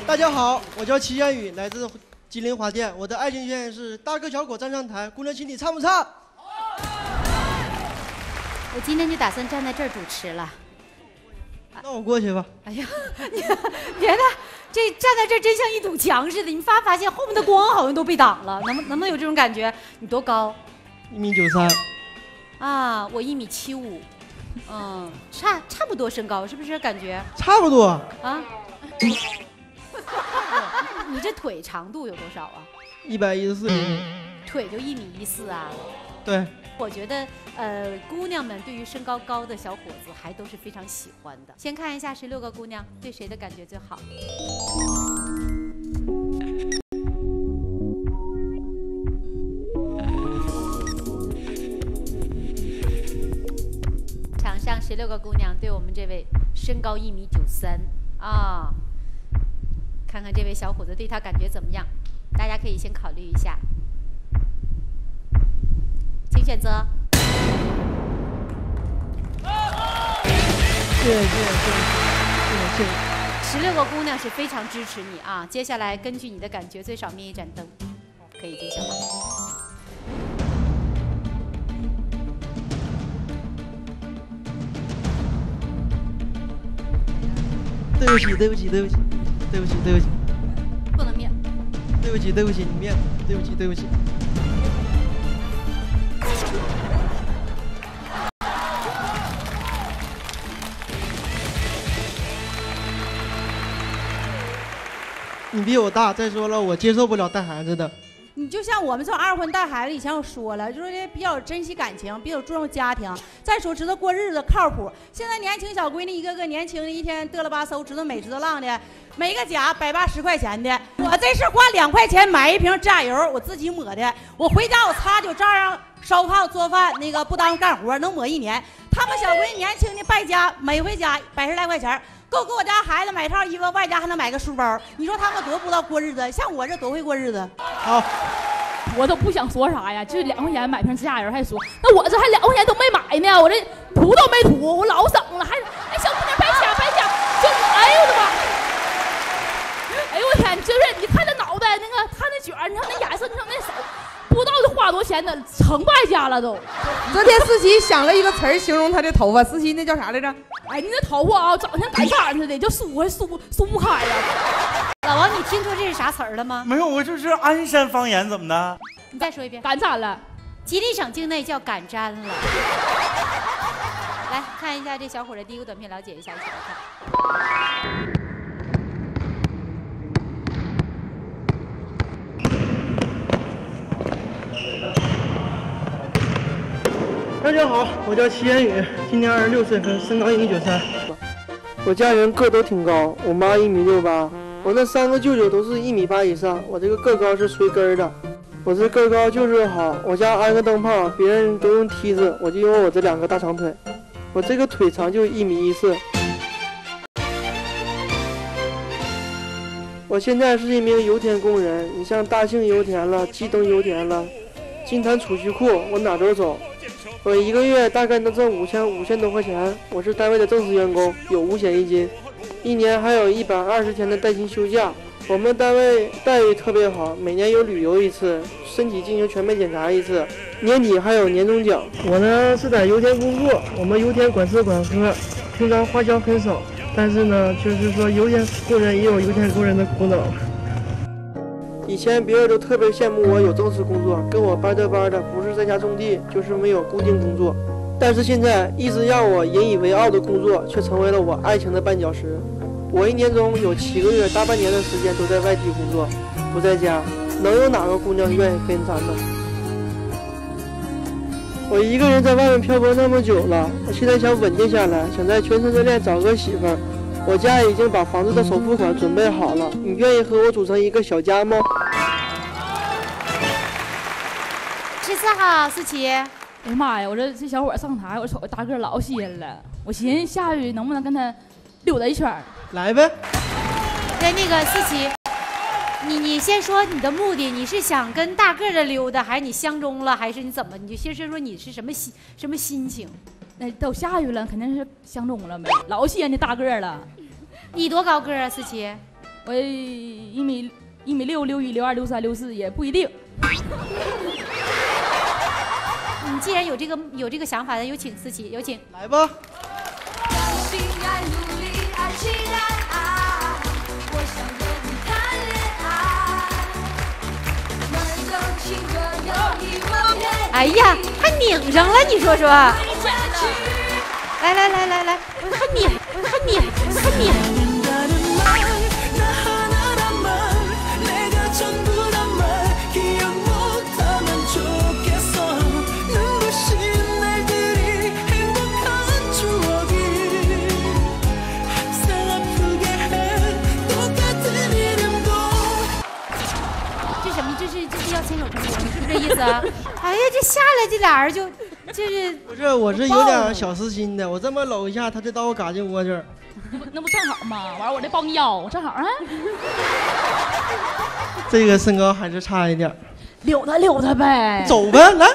大家好，我叫齐彦宇，来自吉林华电。我的爱情宣言是：大个小伙站上台，姑娘心里唱不唱？ 我今天就打算站在这儿主持了。 那我过去吧。 哎呀，你别的这站在这儿真像一堵墙似的，你发现后面的光好像都被挡了，能不能有这种感觉？你多高 1.93米。 啊，我1.75米。嗯，差不多身高，是不是感觉？ 差不多啊。你这腿长度有多少啊 ？114厘。 腿就1.14米啊？ 对。 我觉得姑娘们对于身高高的小伙子还都是非常喜欢的。先看一下16个姑娘对谁的感觉最好。场上16个姑娘对我们这位身高1.93米啊，看看这位小伙子对他感觉怎么样？大家可以先考虑一下。请选择。 谢谢。 16个姑娘是非常支持你啊！接下来根据你的感觉，最少灭一盏灯，可以揭晓吗？ 对不起。 不能灭。 对不起，你灭了。对不起。你比我大，再说了，我接受不了带孩子的。 你就像我们这种二婚带孩子，以前我说了，就是比较珍惜感情，比较注重家庭。再说知道过日子，靠谱。现在年轻小闺女一个个年轻的，一天嘚了吧嗖，知道美知道浪的，每个家180块钱的。我这是花2块钱买一瓶指甲油，我自己抹的。我回家我擦就照样烧炕做饭，那个不耽误干活，能抹1年。他们小闺女年轻的败家，每回家100来块钱。够给我家孩子买套衣服，外加还能买个书包。你说他们多不知道过日子，像我这多会过日子。 好， 我都不想说啥呀，就2块钱买瓶指甲油还说，那我这还2块钱都没买呢，我这涂都没涂，我老省了，还小姑娘白瞎，就哎呦我的妈！哎呦我天，就是你看那脑袋，那个看那卷，你看那颜色，你看那手，不知道得花多少钱呢，成败家了都。 昨天思琪想了一个词儿形容她的头发，思琪那叫啥来着？ 哎，你那头发啊，长得像赶铲似的，就梳不开呀。 老王，你听出这是啥词儿了吗？ 没有，我就是鞍山方言，怎么的？ 你再说一遍。 赶铲了。 吉林省境内叫赶毡了。来看一下这小伙的第一个短片，了解一下，一起来看。 大家好，我叫齐彦宇，今年26岁，身高1.93米。我家人个都挺高，我妈1.68米，我那3个舅舅都是1.8米以上，我这个个高是随根的。我这个高就是好，我家安个灯泡，别人都用梯子，我就用我这2个大长腿。我这个腿长就1.14米。我现在是一名油田工人，你像大庆油田了、基登油田了、金坛储蓄库，我哪都走。我1个月大概能挣5000多块钱，我是单位的正式员工，有5险1金，1年还有120天的带薪休假。我们单位待遇特别好，每年有旅游1次，身体进行全面检查1次，年底还有年终奖。我呢是在油田工作，我们油田管吃管喝，平常花销很少，但是呢，就是说油田工人也有油田工人的苦恼。以前别人都特别羡慕我有正式工作，跟我班对班的，不是在家种地，就是没有固定工作。但是现在一直让我引以为傲的工作，却成为了我爱情的绊脚石。我1年中有7个月大半年的时间都在外地工作，不在家，能有哪个姑娘愿意跟咱呢？我一个人在外面漂泊那么久了，我现在想稳定下来，想在全城热恋找个媳妇儿。我家已经把房子的首付款准备好了，你愿意和我组成一个小家吗 ？14号，思琪。 哎呀妈呀，我这小伙上台，我瞅大个老吸引了，我寻思下去能不能跟他溜达一圈。 来呗。 对，那个思琪，你先说你的目的，你是想跟大个的溜达，还是你相中了，还是你怎么？你就先说你是什么心情？ 那都下去了，肯定是相中了呗，老吸引这大个了。 你多高个啊，思琪？ 我我1.6米、6、61、62、63、64也不一定。 你既然有这个想法的，有请思琪，有请来吧。 哎呀，还拧上了，你说说。来，还拧。这是要牵手成功，是不是这意思啊？哎呀，这下来这俩人就是不是，我是有点小私心的，我这么搂一下，他就到我嘎进窝这儿， 那不正好吗？完了我这抱你腰，正好啊。 这个身高还是差一点， 溜达呗， 走呗，来。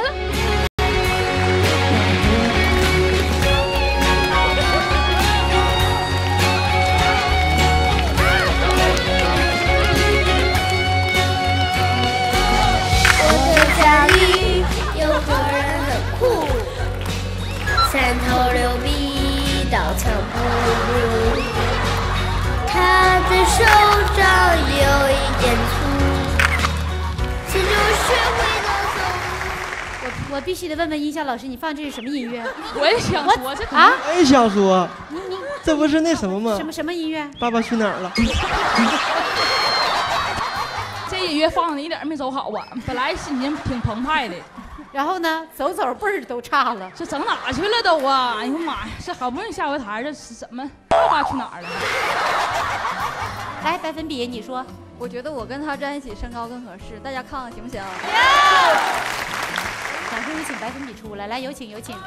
家里有个人很酷，3头6臂，刀枪不入。他的手掌有一点粗，这就是学会了走。 我必须得问问音效老师，你放这是什么音乐？ 我也想说这啊， 我也想说， 你这不是那什么吗？ 什么音乐？ 爸爸去哪儿了？ 这音乐放的一点没走好啊，本来心情挺澎湃的， 然后呢，走辈儿都差了， 这整哪去了都啊！哎呦妈呀，这好不容易下回台，这是怎么爸爸去哪儿了？ 来，百分比，你说。 我觉得我跟他在一起身高更合适，大家看看行不行？ 掌声有请百分比出来，来，有请。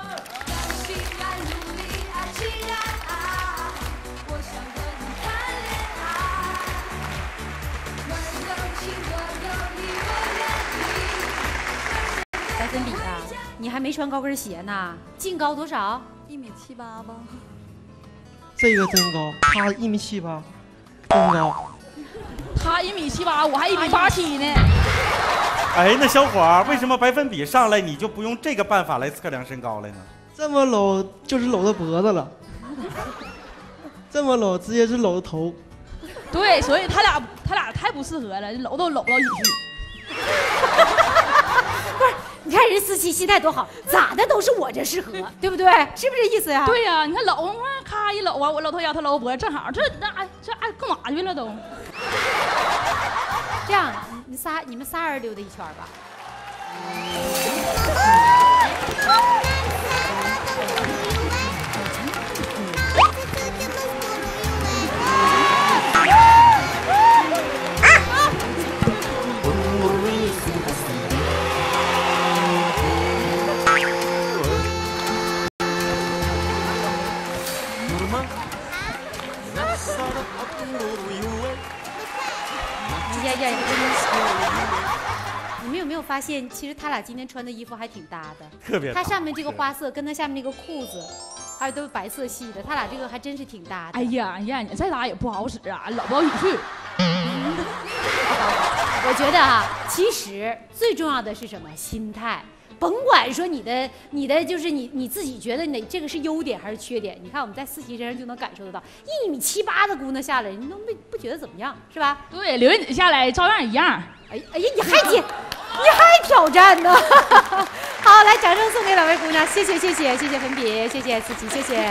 百分比啊，你还没穿高跟鞋呢，净高多少 ？1.78米吧。 这个真高，他1.78米，真高。 他1.78米，我还1.87米呢。 哎，那小伙为什么百分比上来你就不用这个办法来测量身高了呢？ 这么搂就是搂到脖子了，这么搂直接是搂到头。 对，所以他俩太不适合了，搂到一起去。 不是，你看人思琪心态多好，咋的都是我这适合，对不对？是不是这意思呀？ 对呀，你看搂，咔一搂啊，我搂头腰，他搂脖子，正好，这干嘛去了都？ 这样，你们仨人溜达一圈吧。你们有没有发现，其实他俩今天穿的衣服还挺搭的， 特别搭。 他上面这个花色跟他下面那个裤子，还有都是白色系的，他俩这个还真是挺搭的。 哎呀，你再搭也不好使啊，搂不到一起去。 我觉得啊，其实最重要的是什么？心态。甭管说你的就是你自己觉得你这个是优点还是缺点，你看我们在思琪身上就能感受得到，1.78米的姑娘下来，你都不觉得怎么样，是吧？ 对，刘云子下来照样一样。 哎呀，你还挑战呢！好，来，掌声送给两位姑娘，谢谢分别，谢谢思琪，谢谢。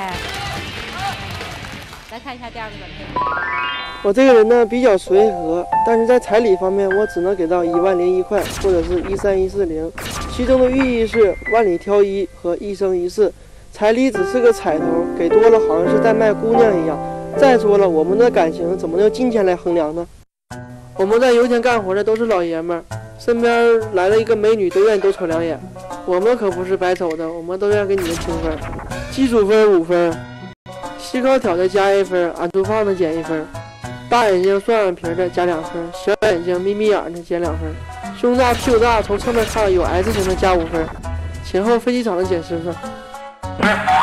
来看一下第二个短片。 我这个人呢比较随和，但是在彩礼方面我只能给到10001块，或者是13140，其中的寓意是万里挑一和一生一世。彩礼只是个彩头，给多了好像是在卖姑娘一样。再说了，我们的感情怎么用金钱来衡量呢？我们在油田干活的都是老爷们儿，身边来了一个美女都愿意多瞅2眼。我们可不是白瞅的，我们都愿给你们评分，基础分5分，西高挑的加1分，俺猪胖的减1分。大眼睛双眼皮的加2分，小眼睛眯眯眼的减2分，胸大屁股大从侧面看有 S 型的加5分，前后飞机场的减10分。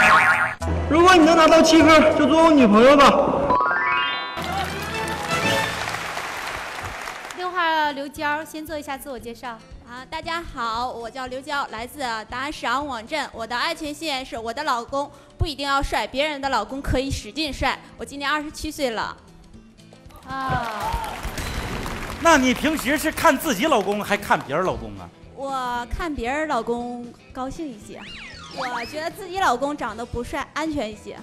如果你能拿到7分，就做我女朋友吧。 电话刘娇，先做一下自我介绍。 大家好，我叫刘娇，来自达安市昂网镇。我的爱情信念是我的老公不一定要帅，别人的老公可以使劲帅。我今年27岁了。 那你平时是看自己老公还看别人老公啊？ 我看别人老公高兴一些，我觉得自己老公长得不帅，安全一些。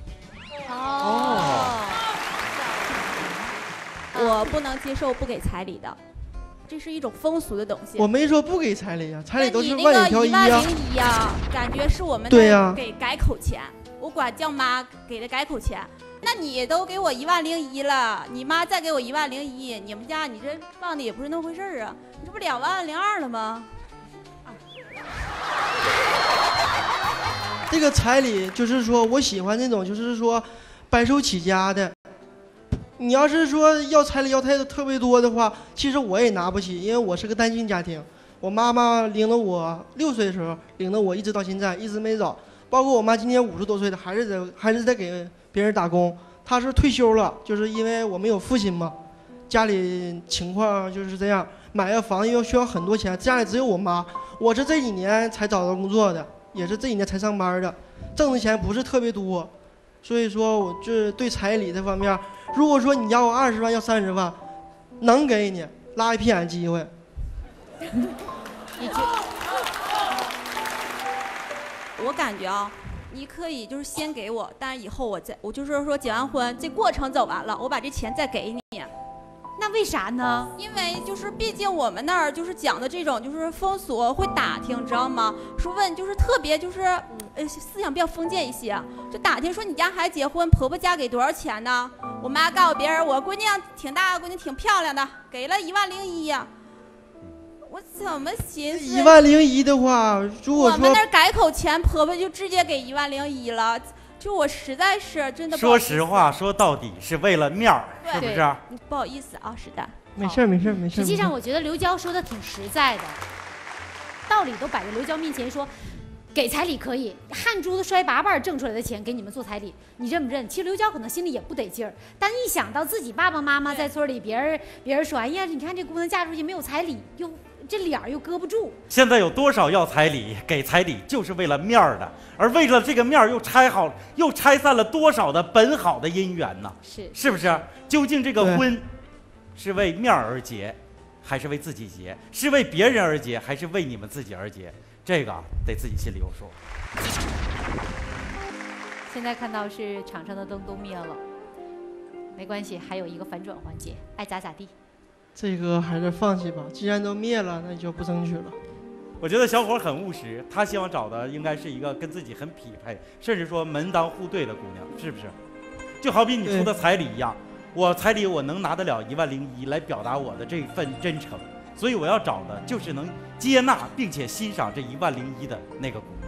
我不能接受不给彩礼的，这是一种风俗的东西。 我没说不给彩礼啊，彩礼都是万万里挑一啊。 101呀，感觉是我们对呀给改口钱，我管叫妈给的改口钱。那你都给我10100了，你妈再给我10100，你们家你这放的也不是那回事儿啊，你这不20200了吗？ 这个彩礼就是说我喜欢那种就是说白手起家的。你要是说要彩礼要特别多的话，其实我也拿不起，因为我是个单亲家庭。我妈妈领了我6岁的时候，领了我一直到现在，一直没走。包括我妈今年50多岁了，还是在给别人打工。她是退休了，就是因为我没有父亲嘛，家里情况就是这样，买个房又需要很多钱，家里只有我妈。我是这几年才找到工作的，也是这几年才上班的，挣的钱不是特别多。所以说我这对彩礼这方面，如果说你要我20万要30万，能给你拉一屁眼机会。 我感觉啊，你可以就是先给我，但是以后我就是说结完婚这过程走完了，我把这钱再给你。 那为啥呢？ 因为就是毕竟我们那儿就是讲的这种就是风俗会打听，知道吗？说问就是特别就是思想比较封建一些，就打听说你家孩子结婚，婆婆家给多少钱呢？我妈告诉别人我闺娘挺大，闺娘挺漂亮的，给了10100呀。我怎么寻思 10100的话，如果说我们那儿改口钱，婆婆就直接给10100了。就我实在是真的不好意思， 说实话，说到底是为了面儿，是不是？ 不好意思啊，是的。 没事没事没事。 实际上，我觉得刘娇说的挺实在的，道理都摆在刘娇面前说，给彩礼可以，汗珠子摔八瓣挣出来的钱给你们做彩礼，你认不认？其实刘娇可能心里也不得劲儿，但一想到自己爸爸妈妈在村里，别人说，哎呀，你看这姑娘嫁出去没有彩礼，又这脸又搁不住。 现在有多少要彩礼给彩礼，就是为了面儿的，而为了这个面儿又拆散了多少的本好的姻缘呢？是不是？究竟这个婚是为面儿而结，还是为自己结？是为别人而结，还是为你们自己而结？这个得自己心里有数。 现在看到是场上的灯都灭了，没关系，还有一个反转环节，爱咋咋地。 这个还是放弃吧，既然都灭了，那就不争取了。 我觉得小伙很务实，他希望找的应该是一个跟自己很匹配，甚至说门当户对的姑娘，是不是？就好比你出的彩礼一样，我彩礼我能拿得了10100来表达我的这份真诚，所以我要找的就是能接纳并且欣赏这10100的那个姑娘。